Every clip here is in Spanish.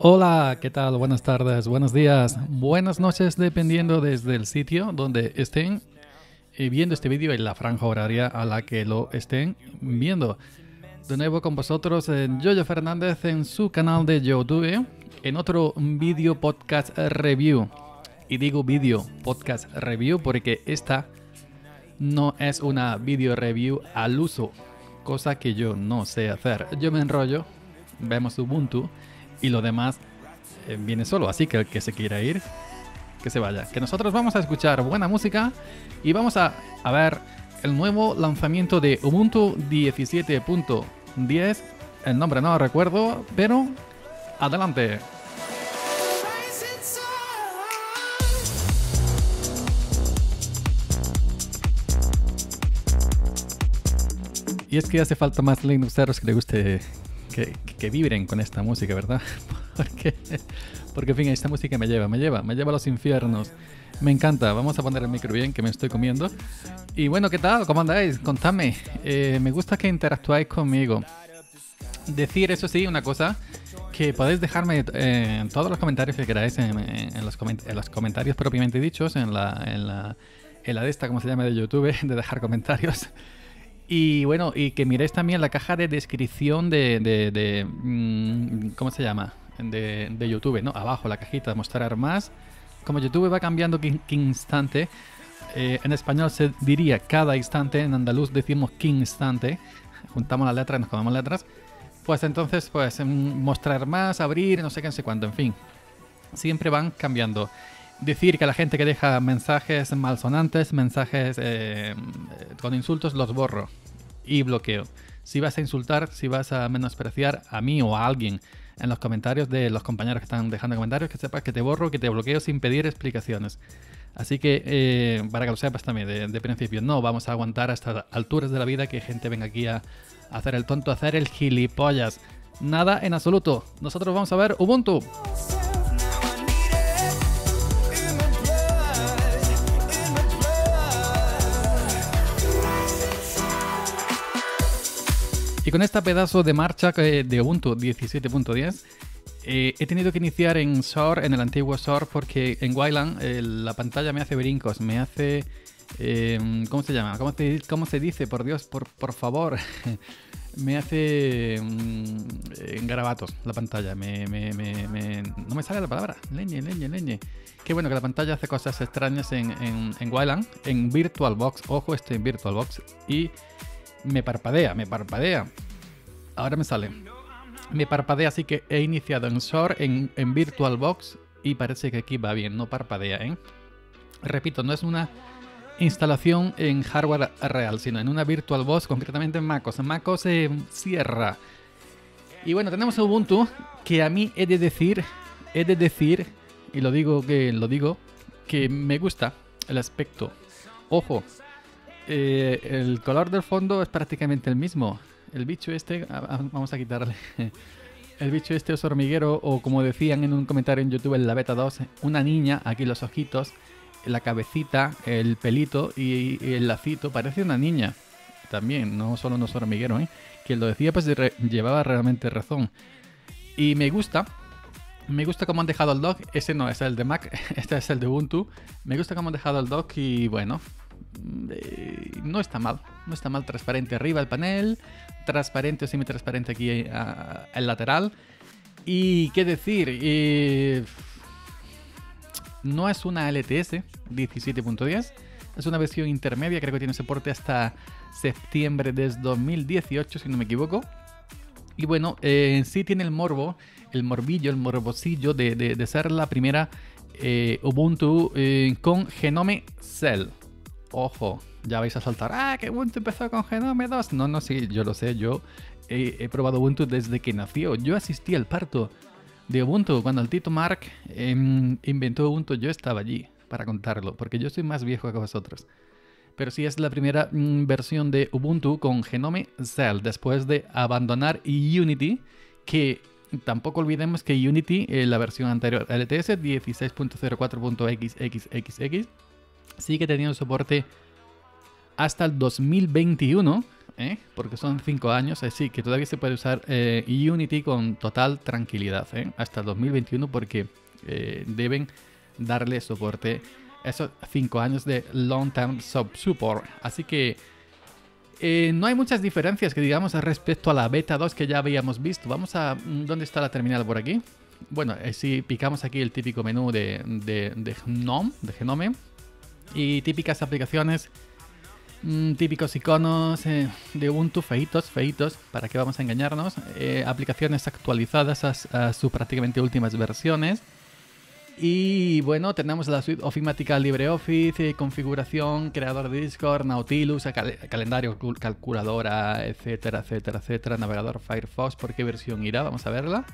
Hola, ¿qué tal? Buenas tardes, buenos días, buenas noches, dependiendo desde el sitio donde estén viendo este vídeo en la franja horaria a la que lo estén viendo. De nuevo con vosotros, Yoyo Fernández en su canal de YouTube, en otro vídeo podcast review. Y digo vídeo podcast review porque esta no es una video review al uso, cosa que yo no sé hacer. Yo me enrollo, vemos Ubuntu y lo demás viene solo, así que el que se quiera ir, que se vaya. Que nosotros vamos a escuchar buena música y vamos a ver el nuevo lanzamiento de Ubuntu 17.10. El nombre no lo recuerdo, pero adelante. Y es que hace falta más Linuxeros que le guste que vibren con esta música, ¿verdad? Porque en fin, esta música me lleva a los infiernos. Me encanta. Vamos a poner el micro bien, que me estoy comiendo. Y bueno, ¿qué tal? ¿Cómo andáis? Contadme. Me gusta que interactuáis conmigo. Decir, eso sí, una cosa, que podéis dejarme en todos los comentarios que queráis, en los comentarios propiamente dichos, en la de esta, como se llama, de YouTube, de dejar comentarios. Y bueno, y que miréis también la caja de descripción de ¿cómo se llama? De YouTube, ¿no? Abajo la cajita, mostrar más. Como YouTube va cambiando cada instante, en español se diría cada instante, en andaluz decimos cada instante. Juntamos las letras y nos comemos letras. Pues entonces, pues mostrar más, abrir, no sé qué, no sé cuánto, en fin. Siempre van cambiando. Decir que a la gente que deja mensajes malsonantes, mensajes con insultos, los borro y bloqueo. Si vas a insultar, si vas a menospreciar a mí o a alguien en los comentarios de los compañeros que están dejando comentarios, que sepas que te borro, que te bloqueo sin pedir explicaciones. Así que, para que lo sepas también, de principio, no vamos a aguantar a estas alturas de la vida que gente venga aquí a hacer el tonto, a hacer el gilipollas. Nada en absoluto. Nosotros vamos a ver Ubuntu. Y con esta pedazo de marcha de Ubuntu 17.10 he tenido que iniciar en Soar, en el antiguo Soar, porque en Wayland la pantalla me hace brincos, me hace... ¿cómo se llama? ¿Cómo se dice? Por Dios, por favor. Me hace garabatos la pantalla. No me sale la palabra. Leñe. Qué bueno que la pantalla hace cosas extrañas en Wayland, en VirtualBox. Ojo, estoy en VirtualBox. Y me parpadea. Ahora me sale. Me parpadea, así que he iniciado en Soar, en VirtualBox. Y parece que aquí va bien, no parpadea, ¿eh? Repito, no es una instalación en hardware real, sino en una VirtualBox, concretamente en MacOS. MacOS Sierra. Y bueno, tenemos Ubuntu, que a mí he de decir, y lo digo que me gusta el aspecto. Ojo, el color del fondo es prácticamente el mismo. El bicho este, vamos a quitarle. El bicho este es hormiguero, o como decían en un comentario en YouTube en la beta 2, una niña, aquí los ojitos, la cabecita, el pelito y el lacito, parece una niña. También, no solo no es hormiguero, ¿eh? Quien lo decía pues llevaba realmente razón. Y me gusta cómo han dejado el dock. Ese no es el de Mac, este es el de Ubuntu. Me gusta cómo han dejado el dock y bueno, no está mal. No está mal, transparente arriba el panel, transparente o semitransparente aquí el lateral. Y qué decir, no es una LTS 17.10, es una versión intermedia, creo que tiene soporte hasta septiembre de 2018, si no me equivoco. Y bueno, sí tiene el morbosillo de ser la primera Ubuntu con Genome Cell. Ojo, ya vais a saltar, que Ubuntu empezó con Genome 2. No, sí, yo lo sé, yo he probado Ubuntu desde que nació. Yo asistí al parto de Ubuntu. Cuando el Tito Mark inventó Ubuntu, yo estaba allí para contarlo, porque yo soy más viejo que vosotros. Pero sí es la primera versión de Ubuntu con Genome Cell, después de abandonar Unity, que tampoco olvidemos que Unity, la versión anterior LTS 16.04.xxxx, sigue teniendo soporte hasta el 2021, Porque son 5 años, así que todavía se puede usar Unity con total tranquilidad, hasta 2021, porque deben darle soporte esos 5 años de long term support. Así que no hay muchas diferencias que digamos respecto a la beta 2 que ya habíamos visto. Vamos a... ¿Dónde está la terminal por aquí? Bueno, si picamos aquí el típico menú de Genome y típicas aplicaciones, típicos iconos de Ubuntu feitos, ¿para qué vamos a engañarnos? Aplicaciones actualizadas a sus prácticamente últimas versiones. Y bueno, tenemos la suite ofimática LibreOffice, configuración, creador de Discord, Nautilus, calendario, calculadora, etcétera, etcétera, etcétera. Navegador Firefox, ¿por qué versión irá? Vamos a verla.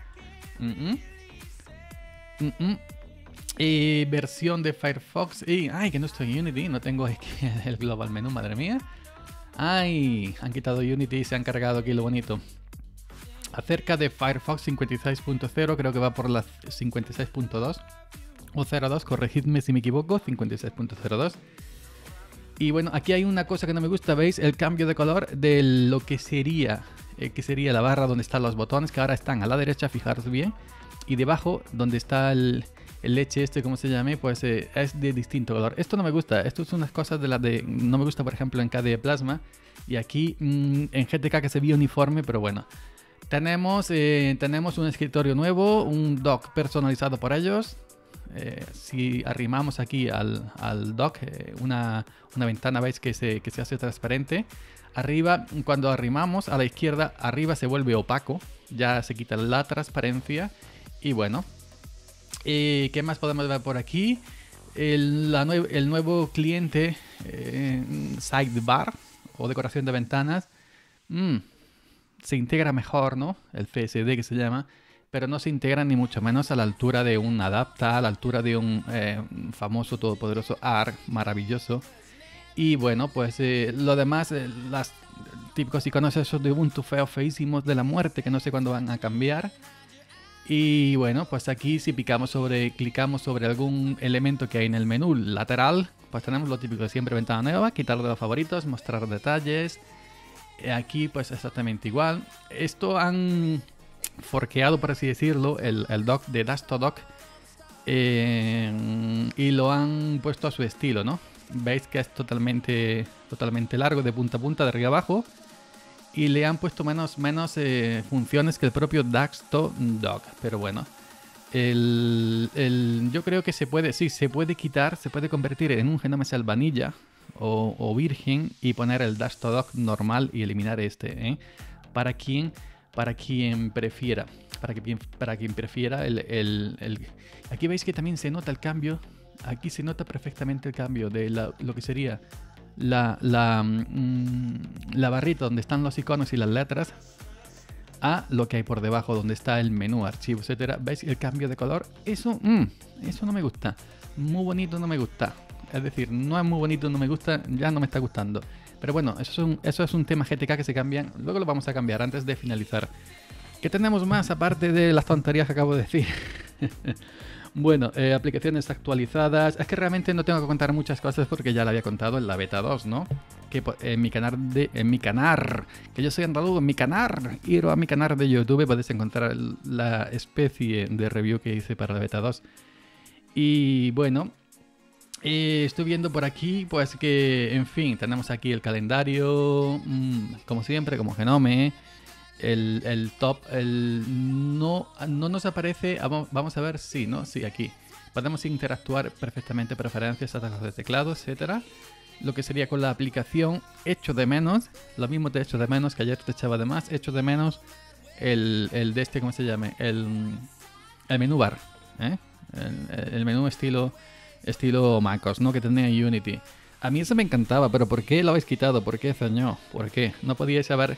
Y versión de Firefox. Y, ay, que no estoy en Unity, no tengo aquí el global menú, madre mía. Ay, han quitado Unity y se han cargado aquí lo bonito. Acerca de Firefox 56.0, creo que va por la 56.2 o 02, corregidme si me equivoco, 56.02. Y bueno, aquí hay una cosa que no me gusta, ¿veis? El cambio de color de lo que sería la barra donde están los botones, que ahora están a la derecha, fijaros bien. Y debajo, donde está el leche este, como se llame, pues es de distinto color. Esto no me gusta, esto es unas cosas de las de... No me gusta, por ejemplo, en KDE Plasma. Y aquí en GTK que se ve uniforme, pero bueno. Tenemos un escritorio nuevo, un dock personalizado por ellos. Si arrimamos aquí al dock, una ventana, veis que se hace transparente. Arriba, cuando arrimamos a la izquierda, arriba se vuelve opaco. Ya se quita la transparencia. Y bueno, ¿qué más podemos ver por aquí? El nuevo cliente sidebar o decoración de ventanas. Se integra mejor, ¿no? El FSD que se llama, pero no se integra ni mucho menos a la altura de un Adapta, a la altura de un famoso todopoderoso ARC maravilloso. Y bueno, pues lo demás, los típicos iconos esos de Ubuntu feísimos de la muerte que no sé cuándo van a cambiar. Y bueno, pues aquí si clicamos sobre algún elemento que hay en el menú lateral, pues tenemos lo típico de siempre: ventana nueva, quitarlo de los favoritos, mostrar detalles. Aquí pues exactamente igual. Esto han forkeado, por así decirlo, el dock de Dastodock y lo han puesto a su estilo, ¿no? Veis que es totalmente largo de punta a punta, de arriba abajo, y le han puesto menos funciones que el propio Dastodock. Pero bueno, yo creo que se puede quitar, se puede convertir en un Genome Shell vanilla o virgen y poner el Dastodock normal y eliminar este, para quien prefiera, aquí veis que también se nota el cambio. Aquí se nota perfectamente el cambio de lo que sería la barrita donde están los iconos y las letras a lo que hay por debajo donde está el menú, archivos, etcétera. ¿Veis el cambio de color? Eso no me gusta. Muy bonito no me gusta. Es decir, no es muy bonito, no me gusta, ya no me está gustando. Pero bueno, eso es un tema GTK que se cambian. Luego lo vamos a cambiar antes de finalizar. ¿Qué tenemos más aparte de las tonterías que acabo de decir? Bueno, aplicaciones actualizadas. Es que realmente no tengo que contar muchas cosas porque ya lo había contado en la beta 2, ¿no? Que en mi canal, que yo soy andaluz, en mi canal, ir a mi canal de YouTube podéis encontrar la especie de review que hice para la beta 2. Y bueno, estoy viendo por aquí, pues que, en fin, tenemos aquí el calendario, como siempre, como Genome. El top, no nos aparece, vamos a ver, sí, ¿no? Sí, aquí. Podemos interactuar perfectamente, preferencias, atajos de teclado, etcétera. Lo que sería con la aplicación, echo de menos, lo mismo te echo de menos, que ayer te echaba de más, echo de menos el de este, ¿cómo se llama? El menú bar, el menú estilo MacOS, ¿no? Que tenía Unity. A mí eso me encantaba, pero ¿por qué lo habéis quitado? ¿Por qué, señor? ¿Por qué? No podíais haber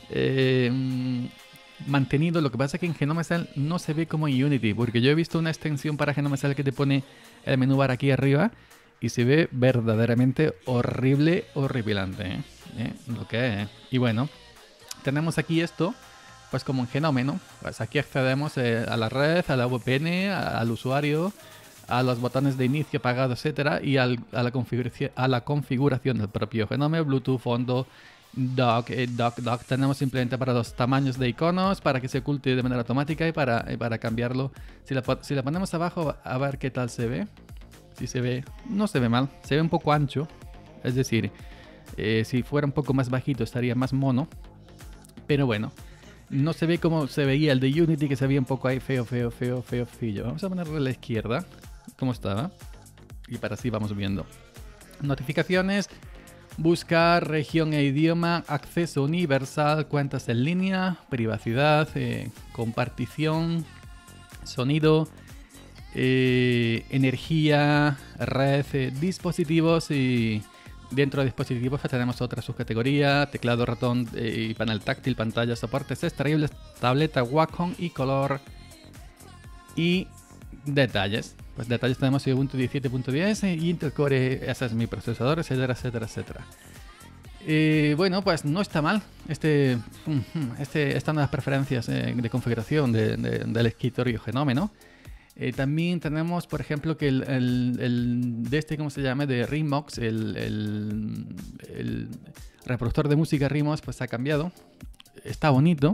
mantenido. Lo que pasa es que en Genome Shell no se ve como en Unity, porque yo he visto una extensión para Genome Shell que te pone el menú bar aquí arriba y se ve verdaderamente horripilante, lo que es. Y bueno, tenemos aquí esto, pues como en Genome, ¿no? Pues aquí accedemos a la red, a la VPN, al usuario, a los botones de inicio, apagado, etcétera, y a la configuración del propio Genome, Bluetooth, fondo Dock tenemos simplemente para los tamaños de iconos, para que se oculte de manera automática y para cambiarlo. Si la ponemos abajo, a ver qué tal se ve. Si se ve, no se ve mal, se ve un poco ancho. Es decir, si fuera un poco más bajito estaría más mono. Pero bueno, no se ve como se veía el de Unity, que se veía un poco ahí feo. Vamos a ponerle a la izquierda, como estaba. Y para así vamos viendo. Notificaciones, buscar, región e idioma, acceso universal, cuentas en línea, privacidad, compartición, sonido, energía, red, dispositivos, y dentro de dispositivos tenemos otra subcategoría: teclado, ratón y panel táctil, pantalla, soportes extraíbles, tableta, Wacom y color y detalles. Pues detalles tenemos Ubuntu 17.10 y Intel Core, ese es mi procesador, etcétera. Bueno, pues no está mal estas nuevas preferencias de configuración del escritorio Genome, ¿no? También tenemos, por ejemplo, que ¿cómo se llama? De Rimox, el reproductor de música Rimox, pues ha cambiado. Está bonito.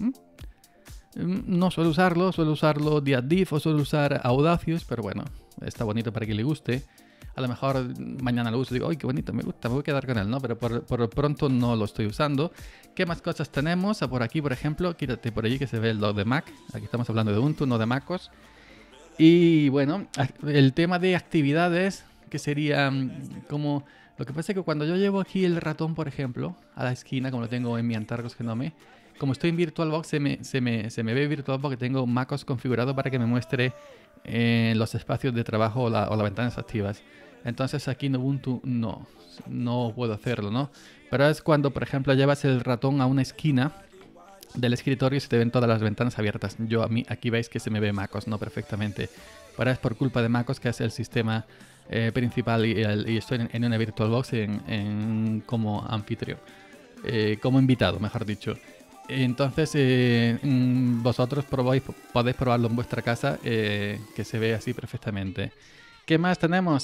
No suelo usarlo Div o suelo usar Audacious, pero bueno, está bonito para que le guste. A lo mejor mañana lo uso y digo, ¡ay, qué bonito! Me gusta, me voy a quedar con él, ¿no? Pero por pronto no lo estoy usando. ¿Qué más cosas tenemos? Por aquí, por ejemplo, quítate por allí que se ve el log de Mac. Aquí estamos hablando de Ubuntu, no de MacOS. Y bueno, el tema de actividades, que sería como... Lo que pasa es que cuando yo llevo aquí el ratón, por ejemplo, a la esquina, como lo tengo en mi Antargos Genome, como estoy en VirtualBox, se me ve VirtualBox, que tengo MacOS configurado para que me muestre los espacios de trabajo o las ventanas activas. Entonces aquí en Ubuntu no puedo hacerlo, ¿no? Pero es cuando, por ejemplo, llevas el ratón a una esquina del escritorio y se te ven todas las ventanas abiertas. Aquí veis que se me ve MacOS, ¿no? Perfectamente. Pero es por culpa de MacOS, que es el sistema principal, y estoy en una VirtualBox como anfitrión. Como invitado, mejor dicho. Entonces, vosotros podéis probarlo en vuestra casa, que se ve así perfectamente. ¿Qué más tenemos?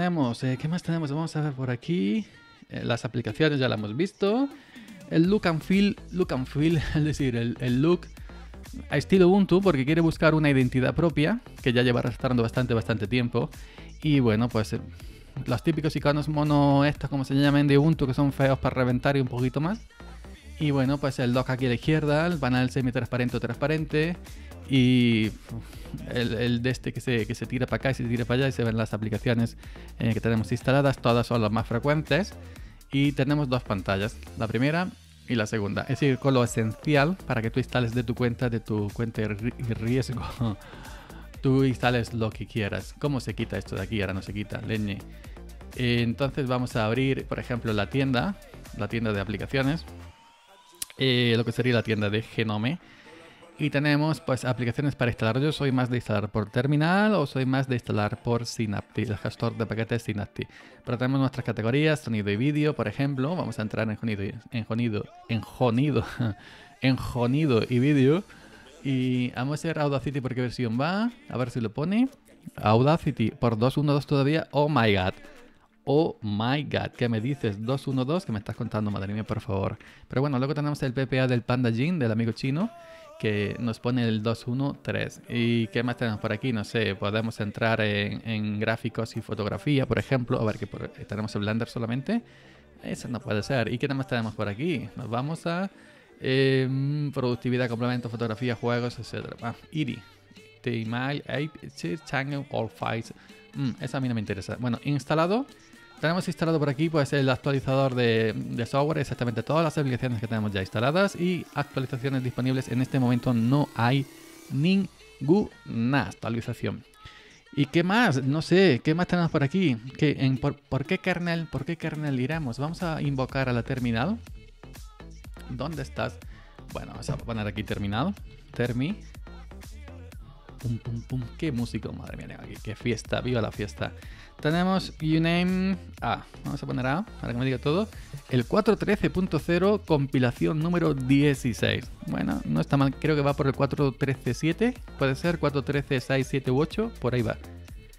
Vamos a ver por aquí. Las aplicaciones ya las hemos visto. El look and feel, es decir, el look a estilo Ubuntu, porque quiere buscar una identidad propia, que ya lleva arrastrando bastante tiempo. Y bueno, pues los típicos iconos mono, estos como se llaman de Ubuntu, que son feos para reventar y un poquito más. Y bueno, pues el dock aquí a la izquierda, el panel semi-transparente o transparente, y el de este que se tira para acá y se tira para allá, y se ven las aplicaciones que tenemos instaladas. Todas son las más frecuentes. Y tenemos dos pantallas, la primera y la segunda. Es decir, con lo esencial para que tú instales de tu cuenta de riesgo. Tú instales lo que quieras. ¿Cómo se quita esto de aquí? Ahora no se quita, leñe. Entonces vamos a abrir, por ejemplo, la tienda de aplicaciones. Lo que sería la tienda de Genome. Y tenemos pues aplicaciones para instalar. Yo soy más de instalar por terminal o soy más de instalar por Synaptic, el gestor de paquetes Synaptic. Pero tenemos nuestras categorías, sonido y vídeo, por ejemplo. Vamos a entrar en sonido y vídeo. Y vamos a ver Audacity por qué versión va. A ver si lo pone. Audacity por 2.1.2 todavía. Oh my god. Oh my god, ¿qué me dices? 2.1.2, ¿qué me estás contando? Madre mía, por favor. Pero bueno, luego tenemos el PPA del Panda Jin, del amigo chino, que nos pone el 2.1.3. ¿Y qué más tenemos por aquí? No sé, podemos entrar en gráficos y fotografía, por ejemplo. A ver, que tenemos el Blender solamente. Eso no puede ser. ¿Y qué más tenemos por aquí? Nos vamos a productividad, complemento, fotografía, juegos, etc. IRI. Email, Channel, All Files. Eso a mí no me interesa. Bueno, instalado. Tenemos instalado por aquí pues el actualizador de software, exactamente todas las aplicaciones que tenemos ya instaladas, y actualizaciones disponibles. En este momento no hay ninguna actualización. ¿Y qué más? No sé, ¿qué más tenemos por aquí? ¿Por qué kernel iremos? Vamos a invocar a la terminal. ¿Dónde estás? Bueno, vamos a poner aquí terminal. Termi. Pum, pum, pum. Qué músico, madre mía, aquí. Qué fiesta, viva la fiesta. Tenemos uname A. Vamos a poner A para que me diga todo. El 4.13.0, compilación número 16. Bueno, no está mal, creo que va por el 4.13.7. Puede ser 4.13.6, 7 u 8, por ahí va.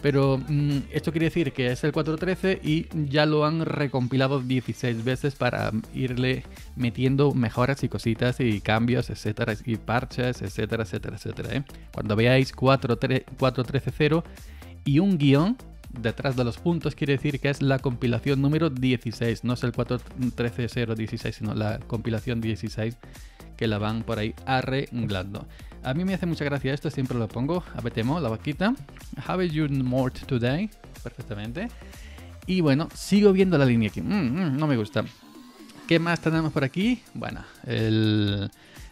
Pero esto quiere decir que es el 4.13 y ya lo han recompilado 16 veces para irle metiendo mejoras y cositas y cambios, etcétera, y parches, etcétera, etcétera, etcétera, ¿eh? Cuando veáis 4.13.0 y un guión detrás de los puntos, quiere decir que es la compilación número 16, no es el 4.13.0.16, sino la compilación 16 que la van por ahí arreglando. A mí me hace mucha gracia esto, siempre lo pongo. Apetemo, la vaquita. How is your mood today? Perfectamente. Y bueno, sigo viendo la línea aquí. No me gusta. ¿Qué más tenemos por aquí? Bueno, la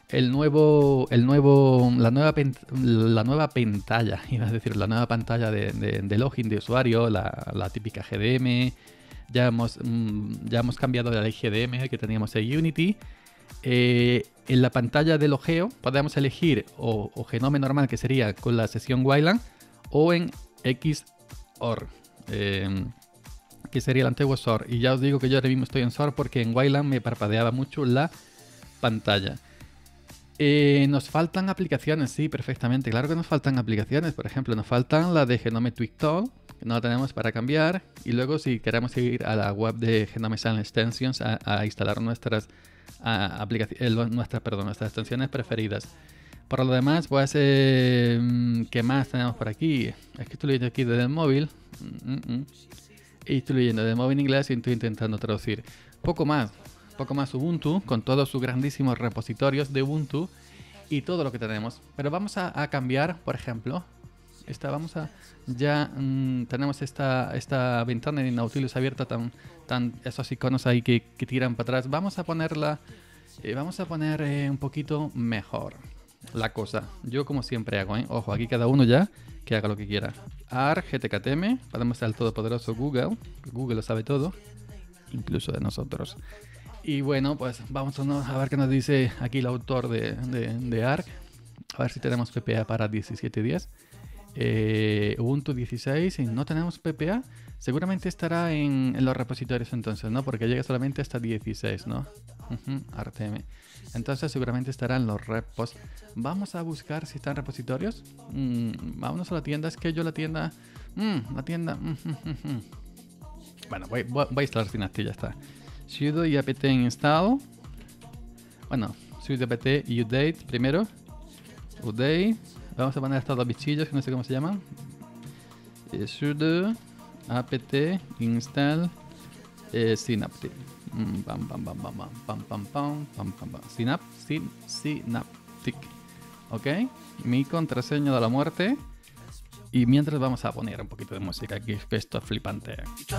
nueva pantalla, iba a decir, la nueva pantalla de login de usuario, la típica GDM. Ya hemos cambiado de la GDM que teníamos en Unity. En la pantalla del ojeo podemos elegir o Genome normal, que sería con la sesión Wayland, o en XOR, que sería el antiguo SOR. Y ya os digo que yo ahora mismo estoy en SOR porque en Wayland me parpadeaba mucho la pantalla. Nos faltan aplicaciones, sí, perfectamente. Claro que nos faltan aplicaciones. Por ejemplo, nos faltan la de Genome Tweak Tool, que no la tenemos para cambiar. Y luego, si queremos ir a la web de Genome Sound Extensions a instalar nuestras nuestras extensiones preferidas. Por lo demás, pues, ¿qué más tenemos por aquí? Es que estoy leyendo aquí desde el móvil. Y estoy leyendo desde el móvil en inglés y estoy intentando traducir. Poco más Ubuntu, con todos sus grandísimos repositorios de Ubuntu y todo lo que tenemos. Pero vamos a cambiar, por ejemplo, tenemos esta ventana de Nautilus abierta, esos iconos ahí que tiran para atrás. Vamos a ponerla, un poquito mejor la cosa. Yo como siempre hago, ojo, aquí cada uno ya que haga lo que quiera. ARG GTKTM, podemos ser el todopoderoso Google lo sabe todo, incluso de nosotros. Y bueno, pues vamos a ver qué nos dice aquí el autor de ARG. A ver si tenemos PPA para 17 días. Ubuntu 16, y no tenemos PPA. Seguramente estará en los repositorios entonces, ¿no? Porque llega solamente hasta 16, ¿no? RTM. Entonces seguramente estará en los repos. Vamos a buscar si está en repositorios. Vámonos a la tienda. Es que yo la tienda... Bueno, voy a instalar Synaptic, ya está. Sudo y apt install. Bueno, sudo apt y update primero. Update. Vamos a poner estos dos bichillos que no sé cómo se llaman. Sudo apt install Synaptic. Synaptic. Ok. Mi contraseña de la muerte. Y mientras vamos a poner un poquito de música aquí, que esto es flipante.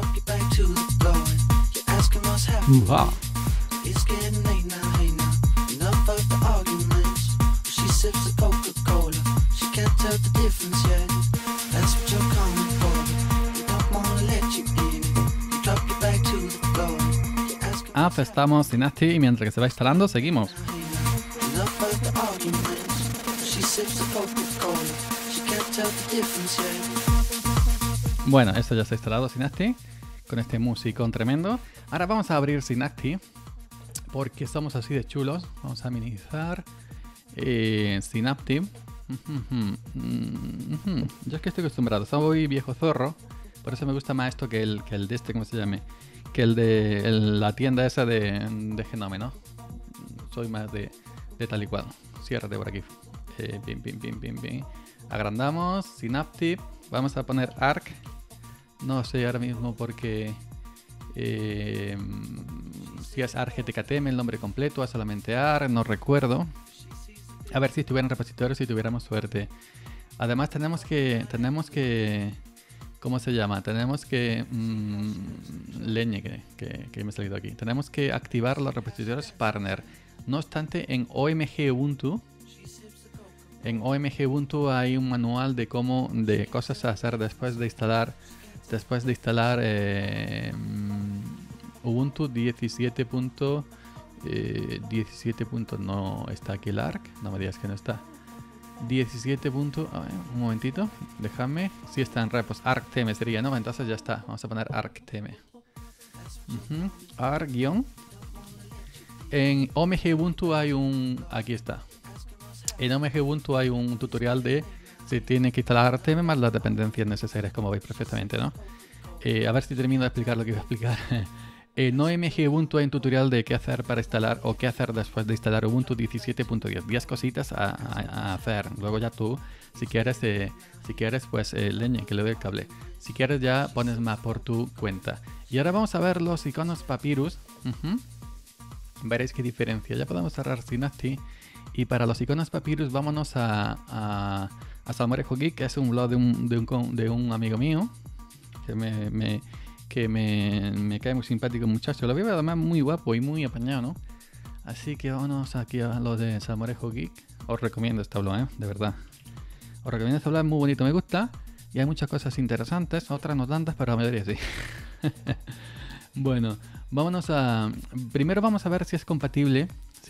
Estamos sin Asti y mientras que se va instalando seguimos. Bueno, esto ya se ha instalado Synaptic con este musicón tremendo. Ahora vamos a abrir Synaptic porque somos así de chulos. Vamos a minimizar Synaptic. Yo es que estoy acostumbrado, soy viejo zorro, por eso me gusta más esto que el de este, ¿cómo se llame? Que el de la tienda esa de Genome, ¿no? Soy más de tal y cual. Ciérrate por aquí. Bien. Agrandamos Synaptic. Vamos a poner ARG. No sé ahora mismo porque si es ARG GTKTM el nombre completo, es solamente ARG, no recuerdo. A ver si estuviera en repositorio, si tuviéramos suerte. Además tenemos que ¿cómo se llama? Tenemos que que me ha salido aquí. Tenemos que activar los repositorios partner. No obstante, en OMG Ubuntu hay un manual de cosas a hacer después de instalar Ubuntu 17. 17. No está aquí el ARG, no me digas que no está. 17. A ver, un momentito, déjame. Si está en repos, argtm sería, ¿no? Entonces ya está, vamos a poner argtm. Arg-. En OMG Ubuntu hay aquí está. En OMG Ubuntu hay un tutorial de si tiene que instalar TM más las dependencias necesarias, como veis perfectamente, ¿no? A ver si termino de explicar lo que iba a explicar. En OMG Ubuntu hay un tutorial de qué hacer para instalar o qué hacer después de instalar Ubuntu 17.10. 10 cositas a hacer. Luego ya tú, si quieres pues leñe, que le doy el cable. Si quieres ya pones más por tu cuenta. Y ahora vamos a ver los iconos Papyrus. Veréis qué diferencia. Ya podemos cerrar Synaptic. Y para los iconos Papyrus vámonos a Salmorejo Geek, que es un blog de un amigo mío. Que me cae muy simpático muchacho. Lo veo además muy guapo y muy apañado, ¿no? Así que vámonos aquí a lo de Salmorejo Geek. Os recomiendo este blog, de verdad. Os recomiendo este blog, es muy bonito, me gusta. Y hay muchas cosas interesantes, otras no tantas, pero la mayoría sí. Bueno, vámonos a... Primero vamos a ver si es compatible.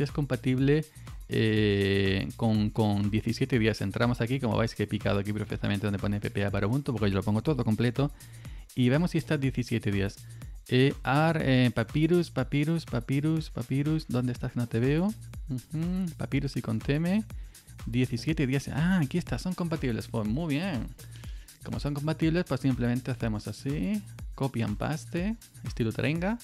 Con 17 días. Entramos aquí, como veis que he picado aquí perfectamente donde pone PPA para Ubuntu, porque yo lo pongo todo completo. Y vemos si está 17 días. Papyrus, ¿dónde estás? No te veo. Papyrus y con teme. 17 días. Ah, aquí está, son compatibles. Pues muy bien. Como son compatibles, pues simplemente hacemos así. Copy and paste, estilo Taringa.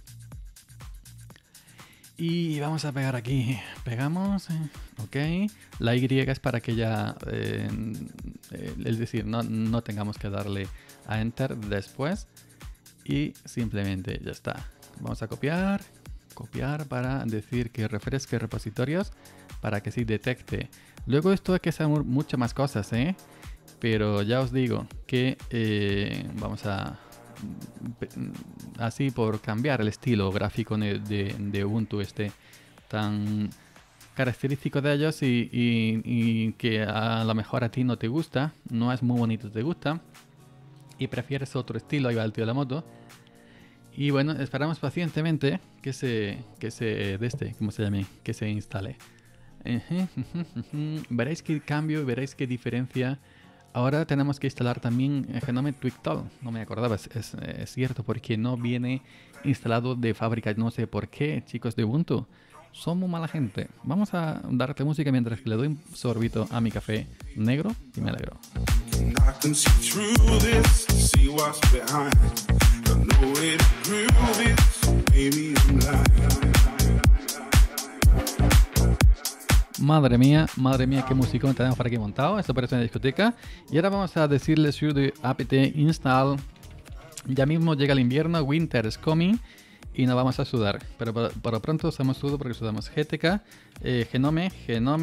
Y vamos a pegar aquí. Pegamos. Ok. La Y es para que ya... es decir, no tengamos que darle a Enter después. Y simplemente ya está. Vamos a copiar. Copiar para decir que refresque repositorios. Para que sí detecte. Luego esto hay que hacer muchas más cosas, ¿eh? Pero ya os digo que vamos a... Así por cambiar el estilo gráfico de Ubuntu tan característico de ellos y que a lo mejor a ti no te gusta, no es muy bonito, te gusta y prefieres otro estilo, ahí va el tío de la moto. Y bueno, esperamos pacientemente que se ¿cómo se llame? Que se instale. Veréis qué cambio, veréis qué diferencia. Ahora tenemos que instalar también Genome TweakTool. No me acordaba, es cierto, porque no viene instalado de fábrica. No sé por qué, chicos de Ubuntu. Somos mala gente. Vamos a darte música mientras que le doy un sorbito a mi café negro y me alegro. Madre mía, qué musicón tenemos por aquí montado. Esto parece una discoteca. Y ahora vamos a decirle sudo apt install. Ya mismo llega el invierno, winter is coming. Y no vamos a sudar. Pero por lo pronto usamos sudo porque usamos gtk, genome,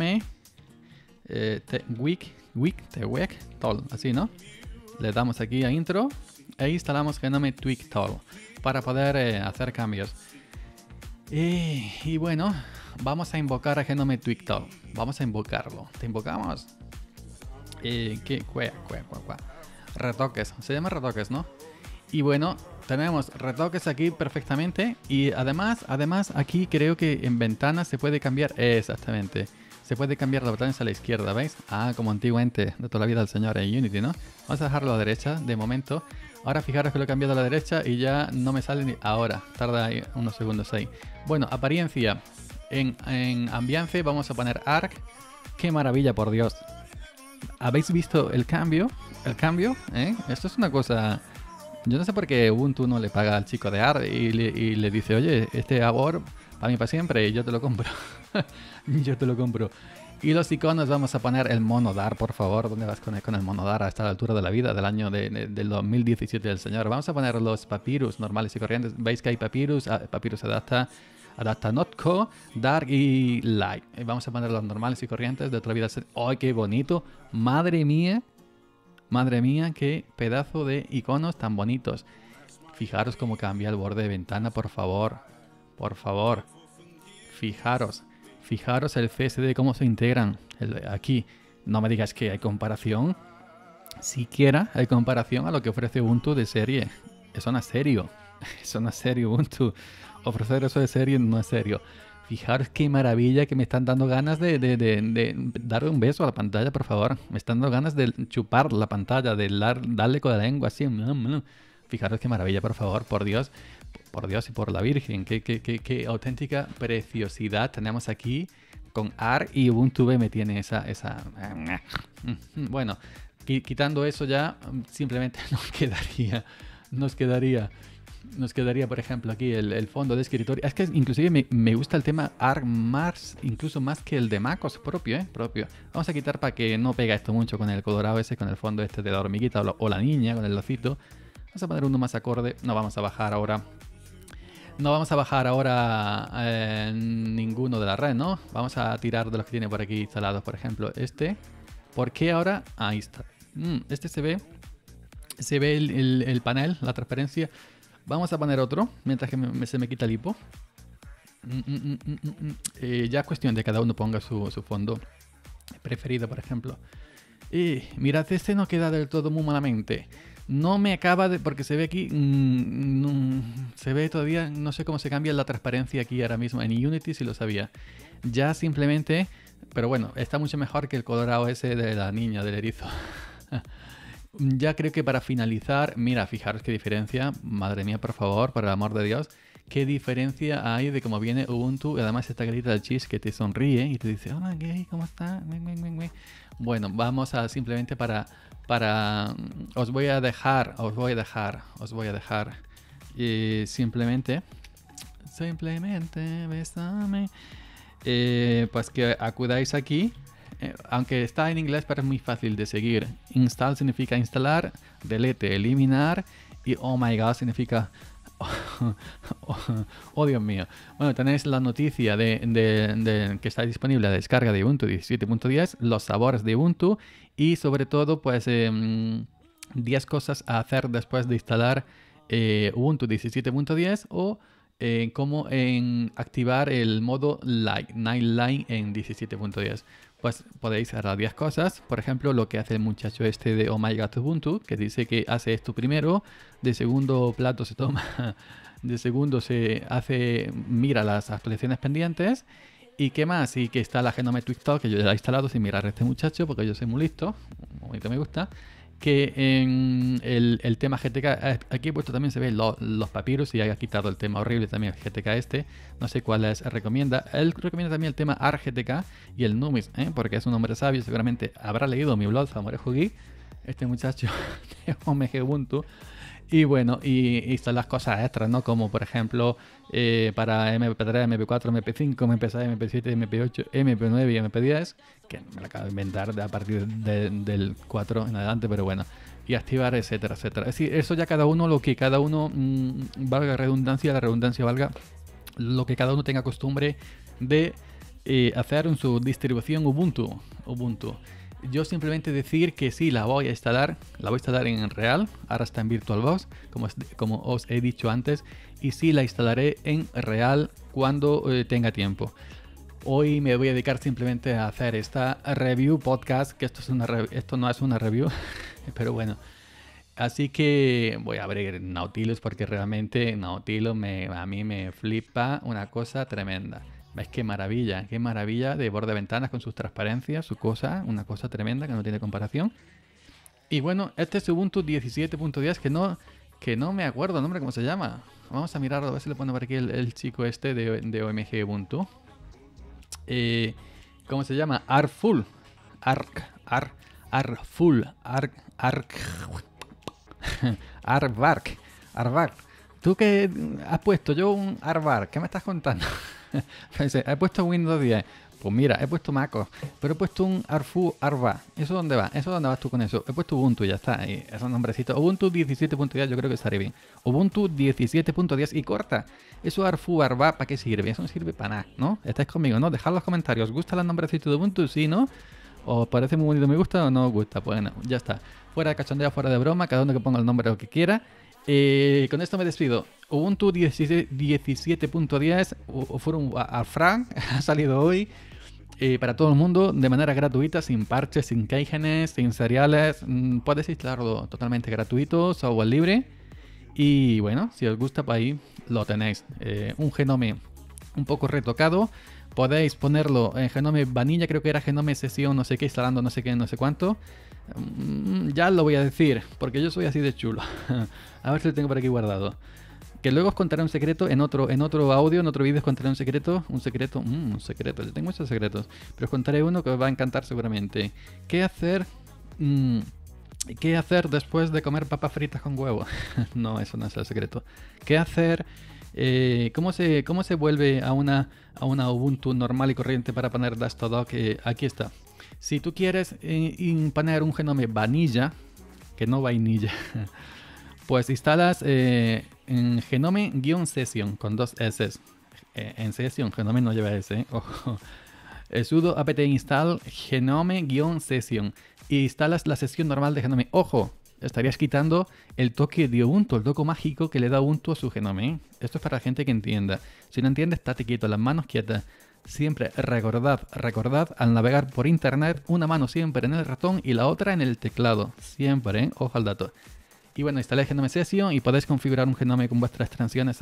TweakTool. Así, ¿no? Le damos aquí a intro e instalamos Genome TweakTool para poder hacer cambios. Y bueno, vamos a invocar a Genome TweakTool. Vamos a invocarlo. ¿Te invocamos? Retoques. Se llama retoques, ¿no? Y bueno, tenemos retoques aquí perfectamente. Y además aquí creo que en ventanas se puede cambiar. Exactamente. Se puede cambiar los botones a la izquierda, ¿veis? Ah, como antiguamente de toda la vida el señor en Unity, ¿no? Vamos a dejarlo a la derecha de momento. Ahora fijaros que lo he cambiado a la derecha y ya no me sale ni ahora. Tarda ahí unos segundos ahí. Bueno, apariencia. En ambiance vamos a poner arc. ¡Qué maravilla, por Dios! ¿Habéis visto el cambio? Esto es una cosa... Yo no sé por qué Ubuntu no le paga al chico de ARC y le dice, oye, este abor para mí para siempre y yo te lo compro. Yo te lo compro. Y los iconos vamos a poner el monodar, por favor. ¿Dónde vas con el monodar a esta altura de la vida, del año del 2017 del señor? Vamos a poner los papyrus normales y corrientes. Veis que hay papyrus. Papyrus adapta Notco, Dark y Light. Vamos a poner los normales y corrientes de otra vida. ¡Ay, qué bonito! ¡Madre mía! Madre mía, qué pedazo de iconos tan bonitos. Fijaros cómo cambia el borde de ventana, por favor. Por favor. Fijaros el CSD, cómo se integran. Aquí, no me digas que hay comparación. Siquiera hay comparación a lo que ofrece Ubuntu de serie. Eso no es serio. Eso no es serio, Ubuntu. Ofrecer eso de serie no es serio. Fijaros qué maravilla, que me están dando ganas de darle un beso a la pantalla, por favor. Me están dando ganas de chupar la pantalla, de darle con la lengua así. Fijaros qué maravilla, por favor, por Dios y por la Virgen. Qué auténtica preciosidad tenemos aquí con AR y Ubuntu B me tiene esa... Bueno, quitando eso ya, simplemente nos quedaría, por ejemplo, aquí el fondo de escritorio. Es que inclusive me gusta el tema ARC más, incluso más que el de MacOS propio. Vamos a quitar para que no pega esto mucho con el colorado ese, con el fondo este de la hormiguita o la niña, con el lacito. Vamos a poner uno más acorde. No vamos a bajar ahora. No vamos a bajar ahora ninguno de la red, ¿no? Vamos a tirar de los que tiene por aquí instalados, por ejemplo, este. ¿Por qué ahora? Ahí está. Este se ve el panel, la transparencia. Vamos a poner otro, mientras que se me quita el hipo. Ya es cuestión de que cada uno ponga su fondo preferido, por ejemplo. Y mirad, este no queda del todo muy malamente. No me acaba de... porque se ve aquí... se ve todavía... No sé cómo se cambia la transparencia aquí ahora mismo. En Unity sí lo sabía. Ya simplemente... Pero bueno, está mucho mejor que el colorado ese de la niña, del erizo. Ya creo que para finalizar... Mira, fijaros qué diferencia. Madre mía, por favor, por el amor de Dios. Qué diferencia hay de cómo viene Ubuntu. Y además esta carita del cheese que te sonríe y te dice... Hola, gay, ¿cómo está? Bueno, vamos a simplemente para... Os voy a dejar simplemente bésame, pues que acudáis aquí, aunque está en inglés, pero es muy fácil de seguir. Install significa instalar, delete, eliminar, y oh my god significa oh Dios mío. Bueno, tenéis la noticia de que está disponible la descarga de Ubuntu 17.10, los sabores de Ubuntu y sobre todo pues 10 cosas a hacer después de instalar Ubuntu 17.10 o cómo activar el modo Night Line en 17.10. Pues podéis hacer las 10 cosas. Por ejemplo, lo que hace el muchacho este de Oh My God Ubuntu, que dice que hace esto primero, de segundo plato se toma, de segundo se hace, mira las actualizaciones pendientes. ¿Y qué más? Y que está la Genome TwistTalk, que yo ya la he instalado sin mirar a este muchacho, porque yo soy muy listo, bonito me gusta. Que en el tema GTK, aquí he puesto también se ve los papiros y haya quitado el tema horrible también el GTK este, no sé cuál les recomienda. Él recomienda también el tema ARGTK y el Numis, porque es un hombre sabio, seguramente habrá leído mi blog Zamorejo Geek, este muchacho de OMG Ubuntu. Y bueno, y instalar cosas extras, ¿no? Como por ejemplo para MP3, MP4, MP5, MP6, MP7, MP8, MP9 y MP10, que me lo acabo de inventar a partir del 4 en adelante, pero bueno, y activar, etcétera, etcétera. Es decir, eso ya cada uno, lo que cada uno, valga redundancia, la redundancia valga, lo que cada uno tenga costumbre de hacer en su distribución Ubuntu. Yo simplemente decir que sí, la voy a instalar en real, ahora está en VirtualBox, como os he dicho antes, y sí la instalaré en real cuando tenga tiempo. Hoy me voy a dedicar simplemente a hacer esta review podcast, que esto no es una review, pero bueno. Así que voy a abrir Nautilus porque realmente Nautilus a mí me flipa una cosa tremenda. ¿Ves qué maravilla de borde de ventanas con sus transparencias, una cosa tremenda que no tiene comparación? Y bueno, este es Ubuntu 17.10 que no me acuerdo el nombre, ¿cómo se llama? Vamos a mirarlo, a ver si le pone por aquí el chico este de OMG Ubuntu. ¿Cómo se llama? Arfull. Arvark. ¿Tú qué has puesto? Yo un Arvark. ¿Qué me estás contando? He puesto Windows 10. Pues mira, he puesto MacOS, pero he puesto un Arva. ¿Eso dónde va? ¿Eso dónde vas tú con eso? He puesto Ubuntu y ya está. Y esos nombrecitos. Ubuntu 17.10 yo creo que estaré bien. Ubuntu 17.10 y corta. Eso Arva, ¿para qué sirve? Eso no sirve para nada, ¿no? Estáis conmigo, ¿no? Dejad los comentarios. ¿Os gusta el nombrecito de Ubuntu? Sí, ¿no? ¿Os parece muy bonito, me gusta o no os gusta? Pues bueno, ya está. Fuera de cachondeo, fuera de broma, cada uno que ponga el nombre que quiera. Con esto me despido. Ubuntu 17.10 Forum Frank ha salido hoy para todo el mundo de manera gratuita, sin parches, sin keygenes, sin seriales. Podéis instalarlo totalmente gratuito, software libre. Y bueno, si os gusta, pues ahí lo tenéis. Un Genome un poco retocado. Podéis ponerlo en Genome Vanilla, creo que era Genome Sesión, no sé qué, instalando no sé qué, no sé cuánto. Ya lo voy a decir, porque yo soy así de chulo. A ver si lo tengo por aquí guardado. Que luego os contaré un secreto en otro audio, en otro vídeo os contaré un secreto. Un secreto, yo tengo muchos secretos. Pero os contaré uno que os va a encantar seguramente. ¿Qué hacer? ¿Qué hacer después de comer papas fritas con huevo? No, eso no es el secreto. ¿Qué hacer? ¿Cómo se vuelve a una Ubuntu normal y corriente para poner Dastodoc? Aquí está. Si tú quieres poner un genome vanilla, que no vainilla, pues instalas en genome-session con 2 S. En session, genome no lleva S, ojo. Sudo apt install genome-session y instalas la sesión normal de genome. Ojo, estarías quitando el toque de Ubuntu, el toque mágico que le da Ubuntu a su genome. Esto es para gente que entienda. Si no entiendes, estate quieto, las manos quietas. Siempre recordad al navegar por internet, una mano siempre en el ratón y la otra en el teclado. Siempre, ojo al dato. Y bueno, instalé Genome Session y podéis configurar un genome con vuestras extensiones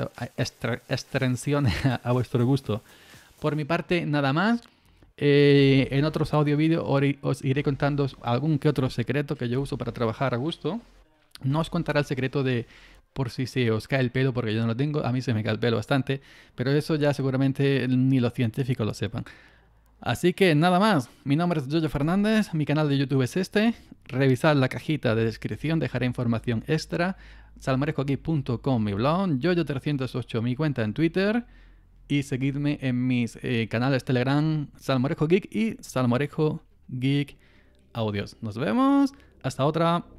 a vuestro gusto. Por mi parte, nada más. En otros audio vídeos os iré contando algún que otro secreto que yo uso para trabajar a gusto. No os contaré el secreto de por si se os cae el pelo, porque yo no lo tengo. A mí se me cae el pelo bastante, pero eso ya seguramente ni los científicos lo sepan. Así que nada más, mi nombre es Yoyo Fernández, mi canal de YouTube es este. Revisad la cajita de descripción, dejaré información extra. salmorejogeek.com mi blog, Yoyo308 mi cuenta en Twitter. Y seguidme en mis canales Telegram, Salmorejo Geek y Salmorejo Geek Audios. Nos vemos, hasta otra.